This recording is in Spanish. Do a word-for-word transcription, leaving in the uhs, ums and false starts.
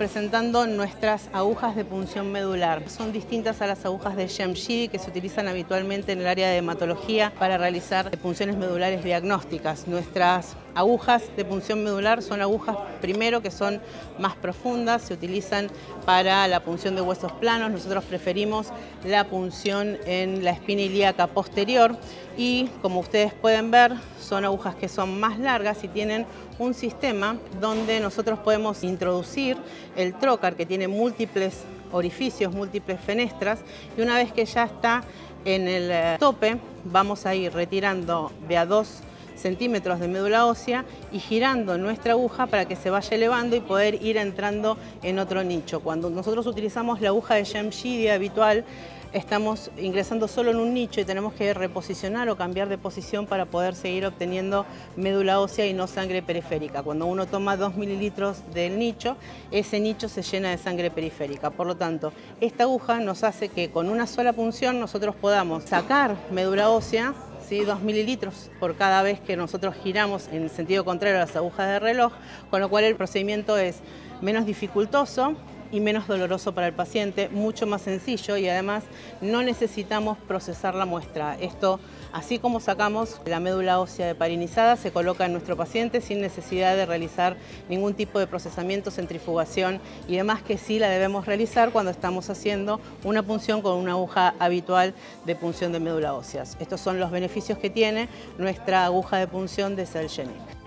presentando nuestras agujas de punción medular. Son distintas a las agujas de Jamshidi que se utilizan habitualmente en el área de hematología para realizar punciones medulares diagnósticas. Nuestras agujas de punción medular son agujas, primero, que son más profundas, se utilizan para la punción de huesos planos. Nosotros preferimos la punción en la espina ilíaca posterior y, como ustedes pueden ver, son agujas que son más largas y tienen un sistema donde nosotros podemos introducir el trocar, que tiene múltiples orificios, múltiples fenestras, y una vez que ya está en el tope, vamos a ir retirando de a dos centímetros de médula ósea y girando nuestra aguja para que se vaya elevando y poder ir entrando en otro nicho. Cuando nosotros utilizamos la aguja de Jamshidi habitual, estamos ingresando solo en un nicho y tenemos que reposicionar o cambiar de posición para poder seguir obteniendo médula ósea y no sangre periférica. Cuando uno toma dos mililitros del nicho, ese nicho se llena de sangre periférica. Por lo tanto, esta aguja nos hace que con una sola punción nosotros podamos sacar médula ósea, ¿sí? dos mililitros por cada vez que nosotros giramos en el sentido contrario a las agujas de reloj, con lo cual el procedimiento es menos dificultoso y menos doloroso para el paciente, mucho más sencillo, y además no necesitamos procesar la muestra. Esto, así como sacamos la médula ósea heparinizada, se coloca en nuestro paciente sin necesidad de realizar ningún tipo de procesamiento, centrifugación y demás, que sí la debemos realizar cuando estamos haciendo una punción con una aguja habitual de punción de médula óseas. Estos son los beneficios que tiene nuestra aguja de punción de Celgeniq.